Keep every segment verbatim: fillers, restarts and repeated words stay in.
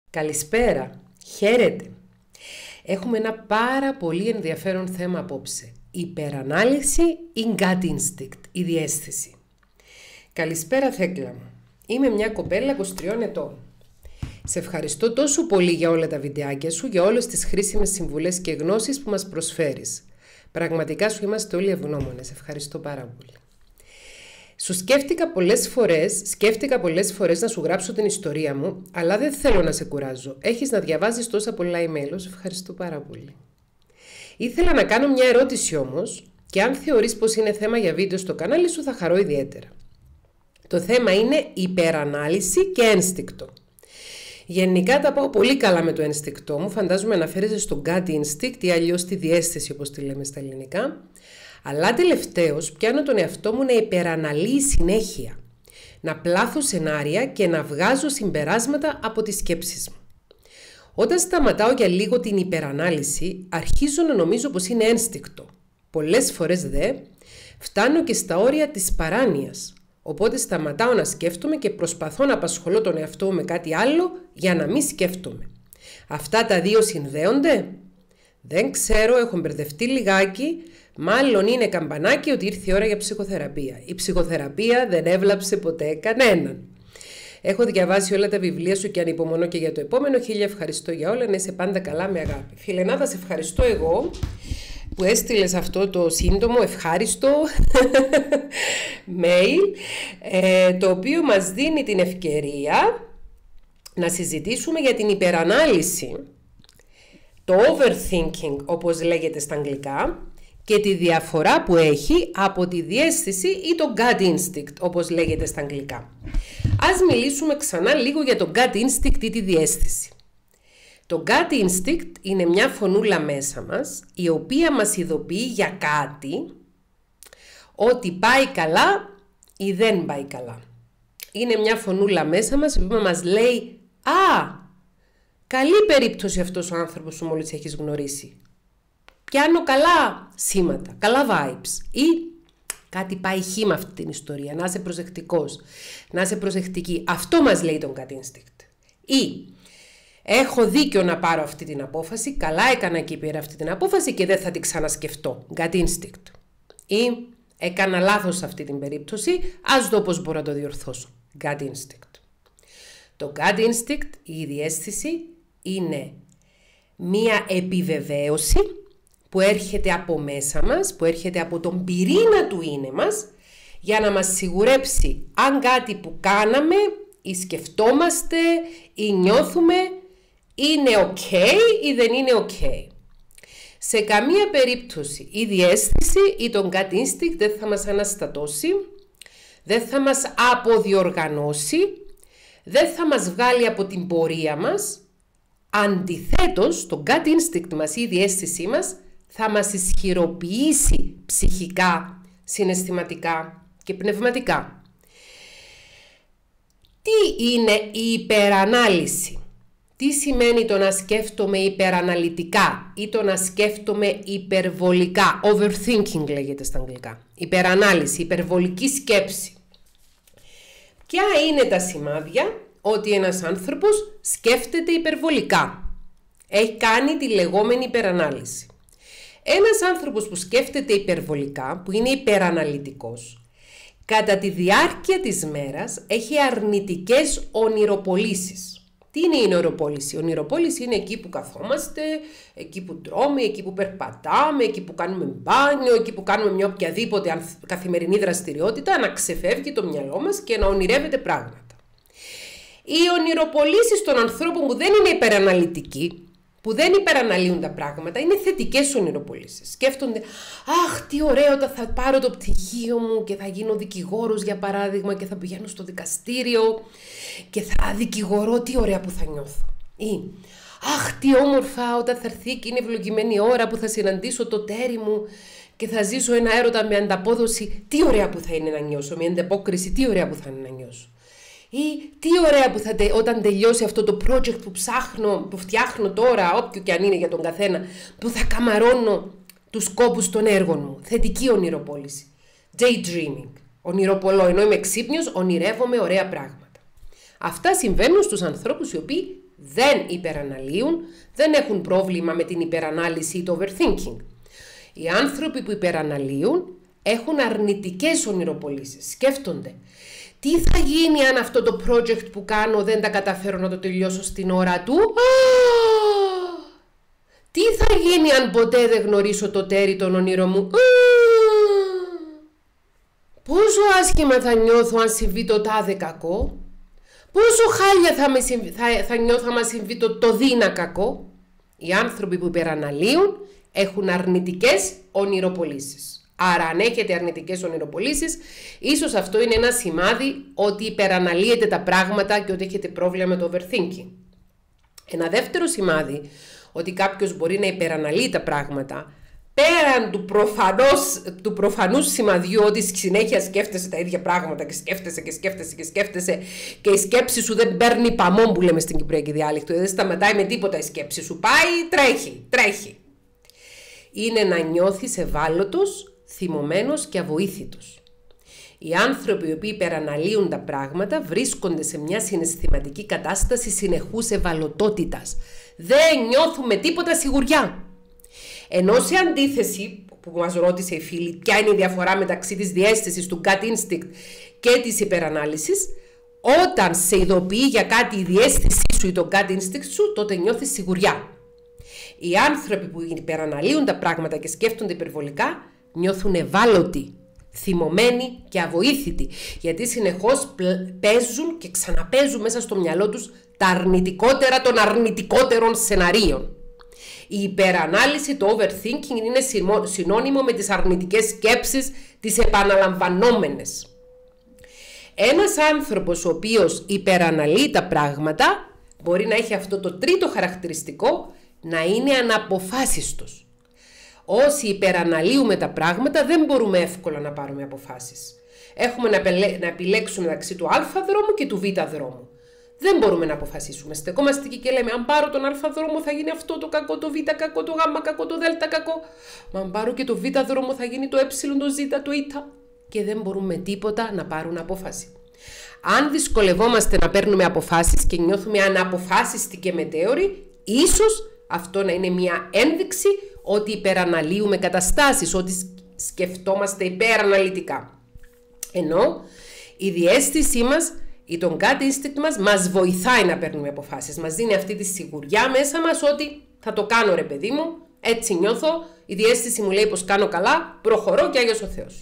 Καλησπέρα, χαίρετε. Έχουμε ένα πάρα πολύ ενδιαφέρον θέμα απόψε. Υπερανάλυση ή gut instinct, η διαίσθηση. Καλησπέρα Θέκλα μου. Είμαι μια κοπέλα είκοσι τριών ετών. Σε ευχαριστώ τόσο πολύ για όλα τα βιντεάκια σου, για όλες τις χρήσιμες συμβουλές και γνώσεις που μας προσφέρεις. Πραγματικά σου είμαστε όλοι ευγνώμονες. Ευχαριστώ πάρα πολύ. Σου σκέφτηκα πολλές φορές, σκέφτηκα πολλές φορές να σου γράψω την ιστορία μου, αλλά δεν θέλω να σε κουράζω. Έχεις να διαβάζεις τόσα πολλά email, σε ευχαριστώ πάρα πολύ. Ήθελα να κάνω μια ερώτηση όμως, και αν θεωρείς πως είναι θέμα για βίντεο στο κανάλι σου, θα χαρώ ιδιαίτερα. Το θέμα είναι υπερανάλυση και ένστικτο. Γενικά τα πάω πολύ καλά με το ένστικτό μου, φαντάζομαι αναφέρεσαι στο gut instinct ή αλλιώς τη διαίσθηση όπως τη λέμε στα ελληνικά. Αλλά τελευταίως πιάνω τον εαυτό μου να υπεραναλύει συνέχεια, να πλάθω σενάρια και να βγάζω συμπεράσματα από τις σκέψεις μου. Όταν σταματάω για λίγο την υπερανάλυση, αρχίζω να νομίζω πως είναι ένστικτο. Πολλές φορές δε, φτάνω και στα όρια της παράνοιας. Οπότε σταματάω να σκέφτομαι και προσπαθώ να απασχολώ τον εαυτό μου με κάτι άλλο για να μην σκέφτομαι. Αυτά τα δύο συνδέονται? Δεν ξέρω, έχω μπερδευτεί λιγάκι. Μάλλον είναι καμπανάκι ότι ήρθε η ώρα για ψυχοθεραπεία. Η ψυχοθεραπεία δεν έβλαψε ποτέ κανέναν. Έχω διαβάσει όλα τα βιβλία σου και ανυπομονώ και για το επόμενο. Χίλια ευχαριστώ για όλα. Να είσαι πάντα καλά, με αγάπη. Φιλενάδα, σε ευχαριστώ εγώ που έστειλες αυτό το σύντομο, ευχάριστο mail, ε, το οποίο μας δίνει την ευκαιρία να συζητήσουμε για την υπερανάλυση, το overthinking όπως λέγεται στα αγγλικά, και τη διαφορά που έχει από τη διαίσθηση ή το gut instinct όπως λέγεται στα αγγλικά. Ας μιλήσουμε ξανά λίγο για το gut instinct ή τη διαίσθηση. Το gut instinct είναι μια φωνούλα μέσα μας, η οποία μας ειδοποιεί για κάτι, ότι πάει καλά ή δεν πάει καλά. Είναι μια φωνούλα μέσα μας, η οποία μας λέει «Α, καλή περίπτωση αυτός ο άνθρωπος που μόλις έχεις γνωρίσει. Πιάνω καλά σήματα, καλά vibes» ή κάτι πάει χ με αυτή την ιστορία, να είσαι προσεκτικός, να είσαι προσεκτική. Αυτό μας λέει τον gut instinct. Ή έχω δίκιο να πάρω αυτή την απόφαση, καλά έκανα και πήρα αυτή την απόφαση και δεν θα την ξανασκεφτώ, gut instinct. Ή έκανα λάθος σε αυτή την περίπτωση, ας δω πώς μπορώ να το διορθώσω, gut instinct. Το gut instinct, η διαίσθηση, είναι μία επιβεβαίωση που έρχεται από μέσα μας, που έρχεται από τον πυρήνα του είναι μας, για να μας σιγουρέψει αν κάτι που κάναμε ή σκεφτόμαστε ή νιώθουμε είναι ok ή δεν είναι ok. Σε καμία περίπτωση η διαίσθηση ή το gut instinct δεν θα μας αναστατώσει, δεν θα μας αποδιοργανώσει, δεν θα μας βγάλει από την πορεία μας. Αντιθέτως, το gut instinct μας ή η διαίσθησή μας θα μας ισχυροποιήσει ψυχικά, συναισθηματικά και πνευματικά. Τι είναι η υπερανάλυση? Τι σημαίνει το να σκέφτομαι υπεραναλυτικά ή το να σκέφτομαι υπερβολικά? Overthinking λέγεται στα αγγλικά. Υπερανάλυση, υπερβολική σκέψη. Ποια είναι τα σημάδια ότι ένας άνθρωπος σκέφτεται υπερβολικά? Έχει κάνει τη λεγόμενη υπερανάλυση. Ένας άνθρωπος που σκέφτεται υπερβολικά, που είναι υπεραναλυτικός, κατά τη διάρκεια της μέρας έχει αρνητικές ονειροπολίσεις. Τι είναι η ονειροπόληση? Η ονειροπόληση είναι εκεί που καθόμαστε, εκεί που τρώμε, εκεί που περπατάμε, εκεί που κάνουμε μπάνιο, εκεί που κάνουμε μια οποιαδήποτε καθημερινή δραστηριότητα, να ξεφεύγει το μυαλό μας και να ονειρεύεται πράγματα. Οι ονειροπολίσεις των ανθρώπων που δεν είναι υπεραναλυτικοί, που δεν υπεραναλύουν τα πράγματα, είναι θετικές ονειροπολίσεις. Σκέφτονται, αχ, τι ωραίο, όταν θα πάρω το πτυχίο μου και θα γίνω δικηγόρος, για παράδειγμα, και θα πηγαίνω στο δικαστήριο και θα δικηγορώ, τι ωραία που θα νιώθω. Ή, αχ, τι όμορφα, όταν θα έρθει και είναι ευλογημένη ώρα που θα συναντήσω το τέρι μου και θα ζήσω ένα έρωτα με ανταπόδοση, τι ωραία που θα είναι να νιώσω, με ανταπόκριση, τι ωραία που θα είναι να νιώσω. Ή τι ωραία που θα τε, όταν τελειώσει αυτό το project που ψάχνω, που φτιάχνω τώρα, όποιο και αν είναι για τον καθένα, που θα καμαρώνω τους κόπους των έργων μου. Θετική ονειροπόληση. Daydreaming. Ονειροπολώ, ενώ είμαι ξύπνιος, ονειρεύομαι ωραία πράγματα. Αυτά συμβαίνουν στους ανθρώπους οι οποίοι δεν υπεραναλύουν, δεν έχουν πρόβλημα με την υπερανάλυση ή το overthinking. Οι άνθρωποι που υπεραναλύουν έχουν αρνητικές ονειροπολίσεις. Σκέφτονται, τι θα γίνει αν αυτό το project που κάνω δεν τα καταφέρω να το τελειώσω στην ώρα του. Τι θα γίνει αν ποτέ δεν γνωρίσω το τέρι των ονείρων μου. Πόσο άσχημα θα νιώθω αν συμβεί το τάδε κακό. Πόσο χάλια θα, με συμβ... θα... θα νιώθω αν συμβεί το, το δίνα κακό. Οι άνθρωποι που υπεραναλύουν έχουν αρνητικές ονειροπολίσεις. Άρα αν έχετε αρνητικές ονειροπολίσεις, ίσως αυτό είναι ένα σημάδι ότι υπεραναλύετε τα πράγματα και ότι έχετε πρόβλημα με το overthinking. Ένα δεύτερο σημάδι ότι κάποιος μπορεί να υπεραναλύει τα πράγματα, πέραν του, προφανώς, του προφανούς σημαδιού ότι συνέχεια σκέφτεσαι τα ίδια πράγματα και σκέφτεσαι και σκέφτεσαι και σκέφτεσαι και η σκέψη σου δεν παίρνει παμόν που λέμε στην Κυπριακή διάλεκτο, δεν σταματάει με τίποτα η σκέψη σου, πάει, τρέχει, τρέχει. Είναι να νιώθεις ευάλωτος, θυμωμένος και αβοήθητος. Οι άνθρωποι οι οποίοι υπεραναλύουν τα πράγματα βρίσκονται σε μια συναισθηματική κατάσταση συνεχούς ευαλωτότητας. Δεν νιώθουμε τίποτα σιγουριά. Ενώ σε αντίθεση, που μας ρώτησε η φίλη, ποια είναι η διαφορά μεταξύ της διαίσθησης του gut instinct και της υπερανάλυσης, όταν σε ειδοποιεί για κάτι η διαίσθησή σου ή το gut instinct σου, τότε νιώθεις σιγουριά. Οι άνθρωποι που υπεραναλύουν τα πράγματα και σκέφτονται υπερβολικά, νιώθουν ευάλωτοι, θυμωμένοι και αβοήθητοι, γιατί συνεχώς παίζουν και ξαναπαίζουν μέσα στο μυαλό τους τα αρνητικότερα των αρνητικότερων σεναρίων. Η υπερανάλυση, το overthinking, είναι συνώνυμο με τις αρνητικές σκέψεις, τις επαναλαμβανόμενες. Ένας άνθρωπος ο οποίος υπεραναλύει τα πράγματα μπορεί να έχει αυτό το τρίτο χαρακτηριστικό, να είναι αναποφάσιστος. Όσοι υπεραναλύουμε τα πράγματα δεν μπορούμε εύκολα να πάρουμε αποφάσεις. Έχουμε να επιλέξουμε μεταξύ του α δρόμου και του β δρόμου. Δεν μπορούμε να αποφασίσουμε. Στεκόμαστε εκεί και λέμε: αν πάρω τον α δρόμο θα γίνει αυτό το κακό, το β κακό, το γ κακό, το δ κακό. Μα αν πάρω και το β δρόμο θα γίνει το ε, το ζ, το η. Και δεν μπορούμε τίποτα να πάρουν απόφαση. Αν δυσκολευόμαστε να παίρνουμε αποφάσεις και νιώθουμε αναποφάσιστοι και μετέωροι, ίσως αυτό να είναι μια ένδειξη ότι υπεραναλύουμε καταστάσεις, ότι σκεφτόμαστε υπεραναλυτικά. Ενώ η διαίσθησή μας ή τον gut instinct μας μας βοηθάει να παίρνουμε αποφάσεις. Μας δίνει αυτή τη σιγουριά μέσα μας ότι θα το κάνω ρε παιδί μου, έτσι νιώθω, η διαίσθηση μου λέει πως κάνω καλά, προχωρώ και Άγιος ο Θεός.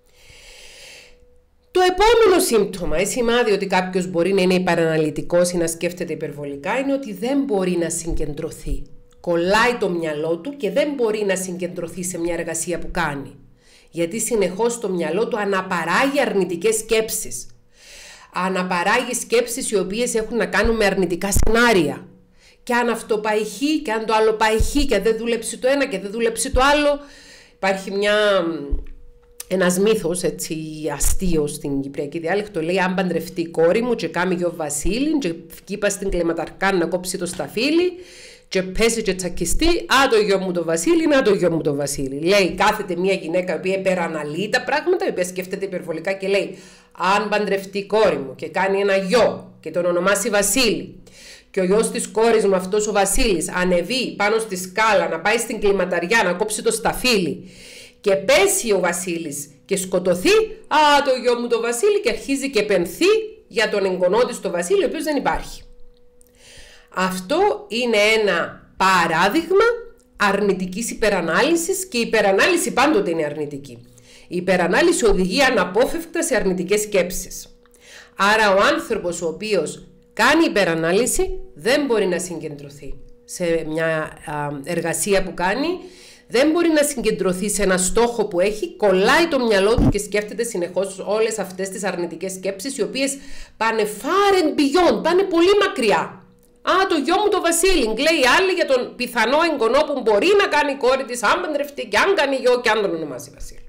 Το επόμενο σύμπτωμα ή σημάδι ότι κάποιος μπορεί να είναι υπεραναλυτικός ή να σκέφτεται υπερβολικά είναι ότι δεν μπορεί να συγκεντρωθεί. Κολλάει το μυαλό του και δεν μπορεί να συγκεντρωθεί σε μια εργασία που κάνει. Γιατί συνεχώς το μυαλό του αναπαράγει αρνητικές σκέψεις. Αναπαράγει σκέψεις οι οποίες έχουν να κάνουν με αρνητικά σενάρια. Και αν αυτό πάει χ και αν το άλλο πάει χ και δεν δούλεψε το ένα και δεν δούλεψε το άλλο. Υπάρχει μια... Ένας μύθος, έτσι, αστείος στην Κυπριακή διάλεκτο, λέει: αν παντρευτεί η κόρη μου και κάνει γιο Βασίλη, και κύπα στην κλιματαρκά να κόψει το σταφύλι, και πέσει και τσακιστεί, α το γιο μου το Βασίλη, να το γιο μου το Βασίλη. Λέει, κάθεται μια γυναίκα η οποία υπεραναλύει τα πράγματα, η οποία σκέφτεται υπερβολικά και λέει: αν παντρευτεί η κόρη μου και κάνει ένα γιο και τον ονομάσει Βασίλη, και ο γιος της κόρης μου, αυτός ο Βασίλης, ανεβεί πάνω στη σκάλα να πάει στην κλιματαριά να κόψει το σταφύλι, και πέσει ο Βασίλης και σκοτωθεί, α, το γιο μου το Βασίλη, και αρχίζει και πενθεί για τον εγγονό της το Βασίλη, ο οποίος δεν υπάρχει. Αυτό είναι ένα παράδειγμα αρνητικής υπερανάλυσης και η υπερανάλυση πάντοτε είναι αρνητική. Η υπερανάλυση οδηγεί αναπόφευκτα σε αρνητικές σκέψεις. Άρα ο άνθρωπος ο οποίος κάνει υπερανάλυση δεν μπορεί να συγκεντρωθεί σε μια εργασία που κάνει, δεν μπορεί να συγκεντρωθεί σε ένα στόχο που έχει, κολλάει το μυαλό του και σκέφτεται συνεχώς όλες αυτές τις αρνητικές σκέψεις, οι οποίες πάνε far and beyond, πάνε πολύ μακριά. Α, το γιο μου το Βασίλη, λέει άλλη για τον πιθανό εγγονό που μπορεί να κάνει η κόρη της, αν παντρευτεί και αν κάνει γιο και αν τον ονομάσει Βασίλη.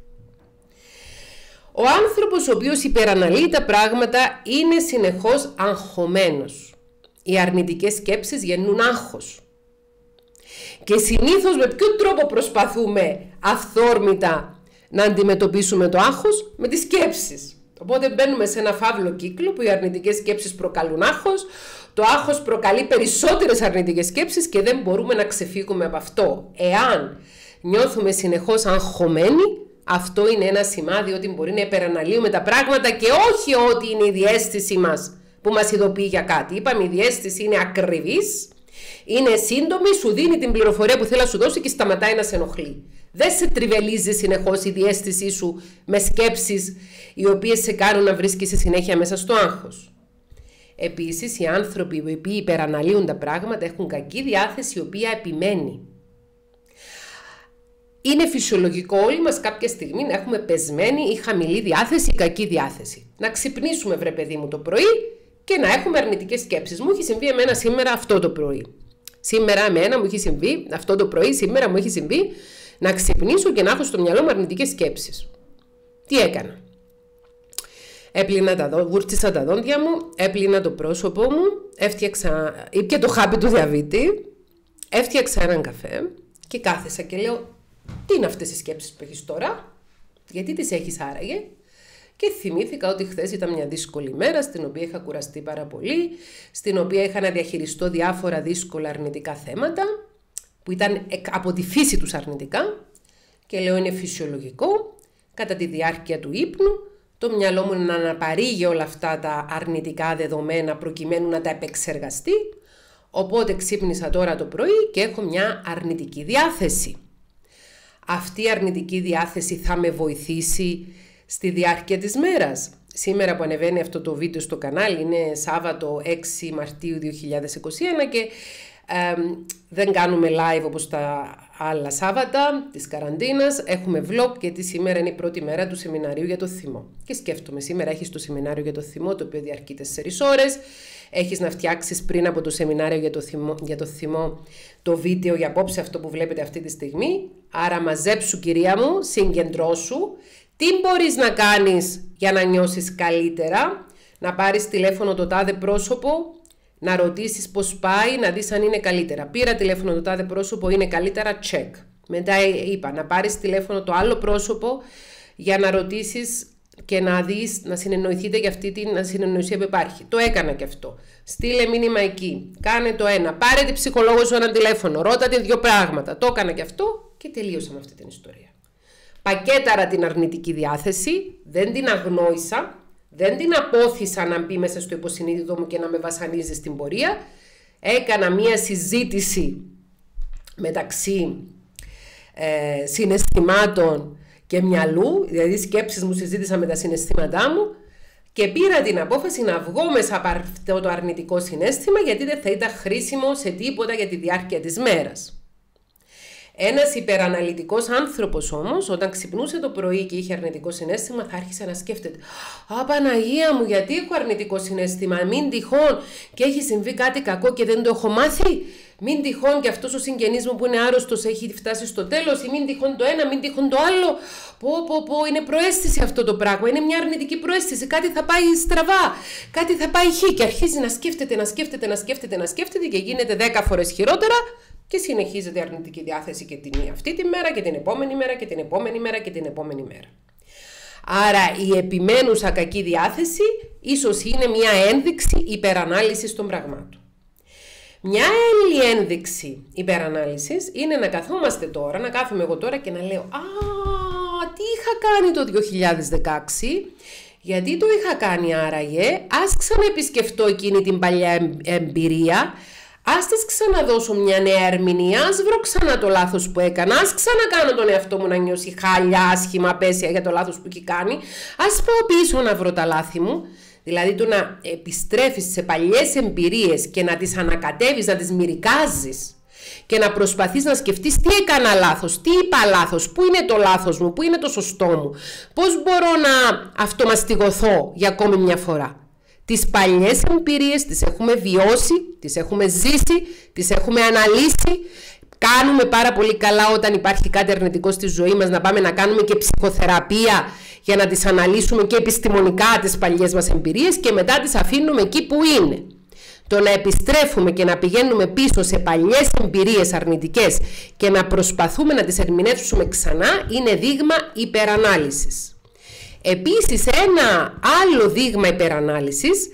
Ο άνθρωπος ο οποίος υπεραναλύει τα πράγματα είναι συνεχώς αγχωμένος. Οι αρνητικές σκέψεις γεννούν άγχος. Και συνήθως με ποιον τρόπο προσπαθούμε αυθόρμητα να αντιμετωπίσουμε το άγχος? Με τις σκέψεις. Οπότε μπαίνουμε σε ένα φαύλο κύκλο που οι αρνητικές σκέψεις προκαλούν άγχος, το άγχος προκαλεί περισσότερες αρνητικές σκέψεις και δεν μπορούμε να ξεφύγουμε από αυτό. Εάν νιώθουμε συνεχώς αγχωμένοι, αυτό είναι ένα σημάδι ότι μπορεί να υπεραναλύουμε τα πράγματα και όχι ότι είναι η διαίσθηση μας που μας ειδοποιεί για κάτι. Είπαμε, η διαίσθηση είναι ακριβής, είναι σύντομη, σου δίνει την πληροφορία που θέλει να σου δώσει και σταματάει να σε ενοχλεί. Δεν σε τριβελίζει συνεχώς η διαίσθησή σου με σκέψεις οι οποίες σε κάνουν να βρίσκεσαι συνέχεια μέσα στο άγχος. Επίσης, οι άνθρωποι οι οποίοι υπεραναλύουν τα πράγματα έχουν κακή διάθεση η οποία επιμένει. Είναι φυσιολογικό όλοι μας κάποια στιγμή να έχουμε πεσμένη ή χαμηλή διάθεση ή κακή διάθεση. Να ξυπνήσουμε, βρε παιδί μου, το πρωί και να έχουμε αρνητικές σκέψεις. Μου έχει συμβεί εμένα σήμερα αυτό το πρωί. Σήμερα εμένα μου έχει συμβεί αυτό το πρωί, σήμερα μου έχει συμβεί να ξυπνήσω και να έχω στο μυαλό μου αρνητικές σκέψεις. Τι έκανα? Έπλυνα τα δόντια, βούρτισα τα δόντια μου, έπλυνα το πρόσωπό μου, έφτιαξα, ήπια το χάπι του διαβήτη, έφτιαξα έναν καφέ και κάθεσα και λέω, τι είναι αυτές οι σκέψεις που έχεις τώρα, γιατί τις έχεις άραγε? Και θυμήθηκα ότι χθες ήταν μια δύσκολη μέρα, στην οποία είχα κουραστεί πάρα πολύ, στην οποία είχα να διαχειριστώ διάφορα δύσκολα αρνητικά θέματα, που ήταν από τη φύση τους αρνητικά, και λέω είναι φυσιολογικό, κατά τη διάρκεια του ύπνου, το μυαλό μου να αναπαρήγει όλα αυτά τα αρνητικά δεδομένα προκειμένου να τα επεξεργαστεί, οπότε ξύπνησα τώρα το πρωί και έχω μια αρνητική διάθεση. Αυτή η αρνητική διάθεση θα με βοηθήσει στη διάρκεια της μέρας. Σήμερα που ανεβαίνει αυτό το βίντεο στο κανάλι είναι Σάββατο έξι Μαρτίου δύο χιλιάδες είκοσι ένα και ε, δεν κάνουμε live όπως τα άλλα Σάββατα της καραντίνας. Έχουμε vlog γιατί σήμερα είναι η πρώτη μέρα του σεμιναρίου για το θυμό. Και σκέφτομαι, σήμερα έχεις το σεμινάριο για το θυμό, το οποίο διαρκεί τέσσερις ώρες. Έχεις να φτιάξεις πριν από το σεμινάριο για το θυμό, για το θυμό το βίντεο για απόψε, αυτό που βλέπετε αυτή τη στιγμή. Άρα μαζέψου, κυρία μου, συγκεντρώσου. Τι μπορείς να κάνεις για να νιώσεις καλύτερα? Να πάρεις τηλέφωνο το τάδε πρόσωπο, να ρωτήσεις πώς πάει, να δεις αν είναι καλύτερα. Πήρα τηλέφωνο το τάδε πρόσωπο, είναι καλύτερα, check. Μετά είπα να πάρεις τηλέφωνο το άλλο πρόσωπο για να ρωτήσεις και να δεις, να συνεννοηθείτε για αυτή την συνεννοησία που υπάρχει. Το έκανα και αυτό. Στείλε μήνυμα εκεί. Κάνε το ένα. Πάρε την ψυχολόγο σου ένα τηλέφωνο. Ρώτα την δύο πράγματα. Το έκανα και αυτό και τελείωσα με αυτή την ιστορία. Πακέταρα την αρνητική διάθεση, δεν την αγνόησα, δεν την απόθυσα να μπει μέσα στο υποσυνείδητο μου και να με βασανίζει στην πορεία. Έκανα μία συζήτηση μεταξύ ε, συναισθημάτων και μυαλού, δηλαδή σκέψεις μου συζήτησα με τα συναισθήματά μου και πήρα την απόφαση να βγω μέσα από αυτό το αρνητικό συναίσθημα, γιατί δεν θα ήταν χρήσιμο σε τίποτα για τη διάρκεια της μέρας. Ένας υπεραναλυτικός άνθρωπος όμως, όταν ξυπνούσε το πρωί και είχε αρνητικό συναίσθημα, θα άρχισε να σκέφτεται «Α, Παναγία μου, γιατί έχω αρνητικό συναίσθημα, μην τυχόν και έχει συμβεί κάτι κακό και δεν το έχω μάθει, μην τυχόν και αυτός ο συγγενής μου που είναι άρρωστος έχει φτάσει στο τέλος, ή μην τυχόν το ένα, μην τυχόν το άλλο, πω πω πω, είναι προαίσθηση αυτό το πράγμα, είναι μια αρνητική προαίσθηση, κάτι θα πάει στραβά, κάτι θα πάει χ», και αρχίζει να σκέφτεται, να σκέφτεται, να σκέφτεται, να σκέφτεται και γίνεται δέκα φορές χειρότερα. Και συνεχίζεται η αρνητική διάθεση και την αυτή τη μέρα και την επόμενη μέρα και την επόμενη μέρα και την επόμενη μέρα. Άρα η επιμένουσα κακή διάθεση ίσως είναι μια ένδειξη υπερανάλυσης των πραγμάτων. Μια άλλη ένδειξη υπερανάλυσης είναι να καθόμαστε τώρα, να κάθομαι εγώ τώρα και να λέω «Α, τι είχα κάνει το δύο χιλιάδες δεκαέξι, γιατί το είχα κάνει άραγε, ας ξαναεπισκεφτώ εκείνη την παλιά εμπειρία, ας της ξαναδώσω μια νέα ερμηνεία, ας βρω ξανά το λάθος που έκανα, ας ξανακάνω τον εαυτό μου να νιώσει χάλια, άσχημα, απέσια για το λάθος που έχει κάνει, ας πάω πίσω να βρω τα λάθη μου». Δηλαδή το να επιστρέφεις σε παλιές εμπειρίες και να τις ανακατεύεις, να τις μυρικάζεις και να προσπαθείς να σκεφτείς τι έκανα λάθος, τι είπα λάθος, πού είναι το λάθος μου, πού είναι το σωστό μου, πώς μπορώ να αυτομαστιγωθώ για ακόμη μια φορά. Τις παλιές εμπειρίες τις έχουμε βιώσει, τις έχουμε ζήσει, τις έχουμε αναλύσει. Κάνουμε πάρα πολύ καλά όταν υπάρχει κάτι αρνητικό στη ζωή μας να πάμε να κάνουμε και ψυχοθεραπεία για να τις αναλύσουμε και επιστημονικά τις παλιές μας εμπειρίες και μετά τις αφήνουμε εκεί που είναι. Το να επιστρέφουμε και να πηγαίνουμε πίσω σε παλιές εμπειρίες αρνητικές και να προσπαθούμε να τις ερμηνεύσουμε ξανά είναι δείγμα υπερανάλυσης. Επίσης, ένα άλλο δείγμα υπερανάλυσης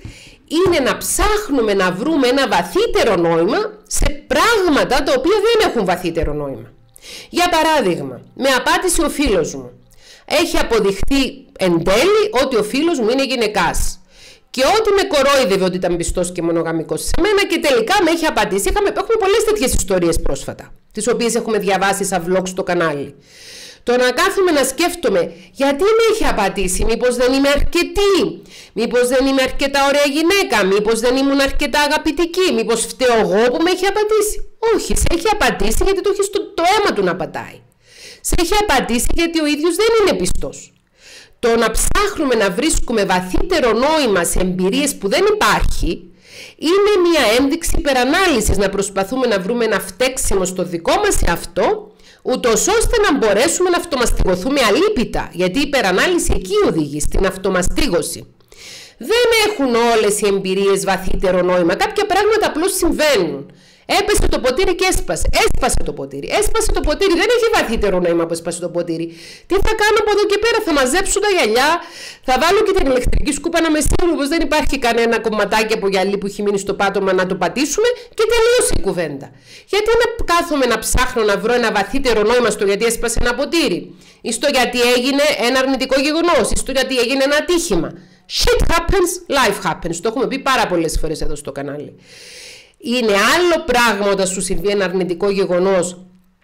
είναι να ψάχνουμε να βρούμε ένα βαθύτερο νόημα σε πράγματα τα οποία δεν έχουν βαθύτερο νόημα. Για παράδειγμα, με απάτησε ο φίλος μου. Έχει αποδειχθεί εν τέλει ότι ο φίλος μου είναι γυναικάς. Και ότι με κορόιδευε ότι ήταν πιστός και μονογαμικός σε μένα και τελικά με έχει απατήσει. Είχαμε, έχουμε πολλές τέτοιες ιστορίες πρόσφατα, τις οποίες έχουμε διαβάσει σαν vlog στο κανάλι. Το να κάθομαι να σκέφτομαι γιατί με έχει απατήσει, μήπως δεν είμαι αρκετή, μήπως δεν είμαι αρκετά ωραία γυναίκα, μήπως δεν ήμουν αρκετά αγαπητική, μήπως φταίω εγώ που με έχει απατήσει. Όχι, σε έχει απατήσει γιατί το έχει στο το αίμα του να πατάει. Σε έχει απατήσει γιατί ο ίδιος δεν είναι πιστός. Το να ψάχνουμε να βρίσκουμε βαθύτερο νόημα σε εμπειρίες που δεν υπάρχει είναι μια ένδειξη υπερανάλυσης, να προσπαθούμε να βρούμε ένα φταίξιμο στο δικό μας εαυτό, ούτως ώστε να μπορέσουμε να αυτομαστιγωθούμε αλίπητα, γιατί η υπερανάλυση εκεί οδηγεί, στην αυτομαστίγωση. Δεν έχουν όλες οι εμπειρίες βαθύτερο νόημα, κάποια πράγματα απλώς συμβαίνουν. Έπεσε το ποτήρι και έσπασε. Έσπασε το ποτήρι. Έσπασε το ποτήρι. Δεν έχει βαθύτερο νόημα που έσπασε το ποτήρι. Τι θα κάνω από εδώ και πέρα? Θα μαζέψω τα γυαλιά, θα βάλω και την ηλεκτρική σκούπα να με σίγουρο πως δεν υπάρχει κανένα κομματάκι από γυαλί που έχει μείνει στο πάτωμα να το πατήσουμε και τελείωσε η κουβέντα. Γιατί να κάθομαι να ψάχνω να βρω ένα βαθύτερο νόημα στο γιατί έσπασε ένα ποτήρι, ή στο γιατί έγινε ένα αρνητικό γεγονός, ή στο γιατί έγινε ένα ατύχημα. Shit happens, life happens. Το έχουμε πει πάρα πολλές φορές εδώ στο κανάλι. Είναι άλλο πράγμα όταν σου συμβεί ένα αρνητικό γεγονός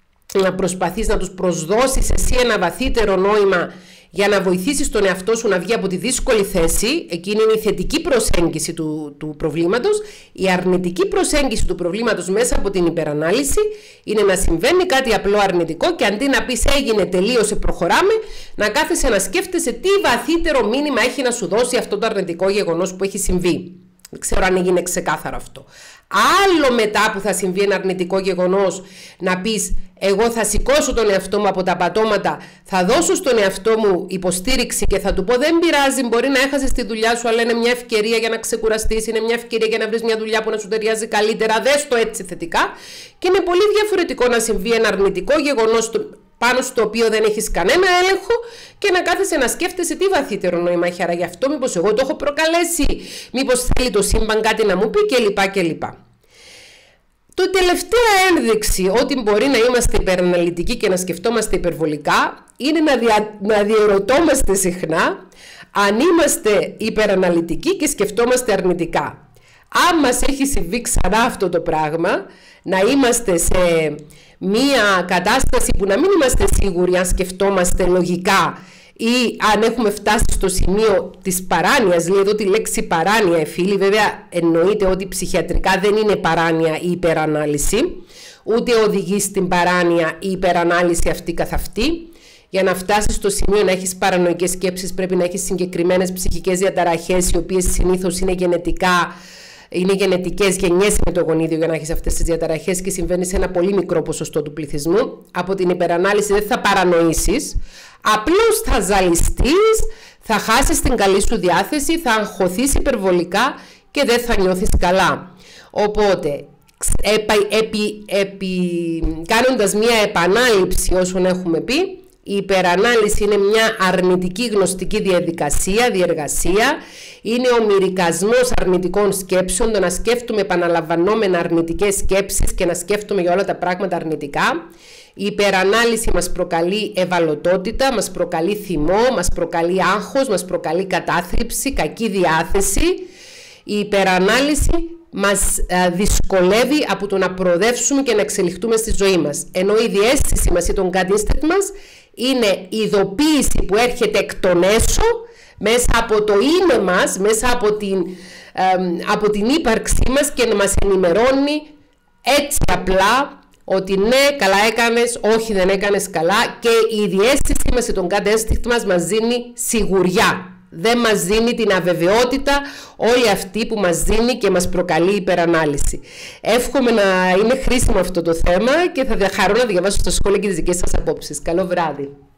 να προσπαθείς να τους προσδώσεις εσύ ένα βαθύτερο νόημα για να βοηθήσεις τον εαυτό σου να βγει από τη δύσκολη θέση. Εκείνη είναι η θετική προσέγγιση του, του προβλήματος. Η αρνητική προσέγγιση του προβλήματος μέσα από την υπερανάλυση είναι να συμβαίνει κάτι απλό αρνητικό και αντί να πεις έγινε, τελείωσε, προχωράμε, να κάθεσαι να σκέφτεσαι τι βαθύτερο μήνυμα έχει να σου δώσει αυτό το αρνητικό γεγονός που έχει συμβεί. Δεν ξέρω αν έγινε ξεκάθαρο αυτό. Άλλο μετά που θα συμβεί ένα αρνητικό γεγονός να πεις εγώ θα σηκώσω τον εαυτό μου από τα πατώματα, θα δώσω στον εαυτό μου υποστήριξη και θα του πω δεν πειράζει, μπορεί να έχασες τη δουλειά σου, αλλά είναι μια ευκαιρία για να ξεκουραστείς, είναι μια ευκαιρία για να βρεις μια δουλειά που να σου ταιριάζει καλύτερα, δες το έτσι θετικά. Και είναι πολύ διαφορετικό να συμβεί ένα αρνητικό γεγονός πάνω στο οποίο δεν έχεις κανένα έλεγχο και να κάθεσαι να σκέφτεσαι τι βαθύτερο νόημα έχει, άρα γι' αυτό μήπως εγώ το έχω προκαλέσει, μήπως θέλει το σύμπαν κάτι να μου πει κλπ. κλπ. Το τελευταία ένδειξη ότι μπορεί να είμαστε υπεραναλυτικοί και να σκεφτόμαστε υπερβολικά είναι να, δια, να διερωτόμαστε συχνά αν είμαστε υπεραναλυτικοί και σκεφτόμαστε αρνητικά. Αν μας έχει συμβεί ξανά αυτό το πράγμα, να είμαστε σε μία κατάσταση που να μην είμαστε σίγουροι αν σκεφτόμαστε λογικά ή αν έχουμε φτάσει στο σημείο της παράνοιας, λέει εδώ τη λέξη παράνοια ε, φίλοι, βέβαια εννοείται ότι ψυχιατρικά δεν είναι παράνοια η υπερανάλυση, ούτε οδηγεί στην παράνοια η υπερανάλυση αυτή καθ' αυτή. Για να φτάσεις στο σημείο να έχεις παρανοϊκές σκέψεις πρέπει να έχεις συγκεκριμένες ψυχικές διαταραχές, οι οποίες συνήθως είναι γενετικά, είναι γενετικές, γεννιέσαι με το γονίδιο για να έχεις αυτές τις διαταραχές και συμβαίνει σε ένα πολύ μικρό ποσοστό του πληθυσμού. Από την υπερανάλυση δεν θα παρανοήσεις, απλώς θα ζαλιστείς, θα χάσεις την καλή σου διάθεση, θα αγχωθείς υπερβολικά και δεν θα νιώθεις καλά. Οπότε, επι, επι, επι, κάνοντας μια επανάληψη όσων έχουμε πει, η υπερανάλυση είναι μια αρνητική γνωστική διαδικασία, διεργασία. Είναι ο μυρικασμός αρνητικών σκέψεων, το να σκέφτομαι επαναλαμβανόμενα αρνητικές σκέψεις και να σκέφτομαι για όλα τα πράγματα αρνητικά. Η υπερανάλυση μας προκαλεί ευαλωτότητα, μας προκαλεί θυμό, μας προκαλεί άγχος, μας προκαλεί κατάθλιψη, κακή διάθεση. Η υπερανάλυση μας δυσκολεύει από το να προοδεύσουμε και να εξελιχτούμε στη ζωή μας. Ενώ η διαίσθηση μας ή τον gut instinct μας είναι ειδοποίηση που έρχεται εκ των έσω, μέσα από το είναι μας, μέσα από την, ε, από την ύπαρξή μας και να μας ενημερώνει έτσι απλά ότι ναι, καλά έκανες, όχι δεν έκανες καλά, και η διαίσθηση μας ή τον gut instinct μας μας δίνει σιγουριά. Δεν μας δίνει την αβεβαιότητα όλη αυτή που μας δίνει και μας προκαλεί υπερανάλυση. Εύχομαι να είναι χρήσιμο αυτό το θέμα και θα χαρώ να διαβάσω στα σχόλια και τις δικές σας απόψεις. Καλό βράδυ.